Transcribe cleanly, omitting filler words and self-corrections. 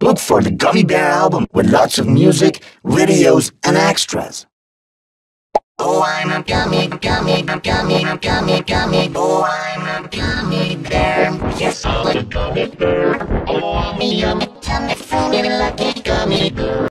Look for the Gummy Bear album with lots of music, videos, and extras. Oh, I'm a gummy, gummy, gummy, gummy, gummy. Oh, I'm a gummy bear. Yes, I'm a gummy bear. Oh, I'm a yummy, tummy, fruity, lucky gummy bear.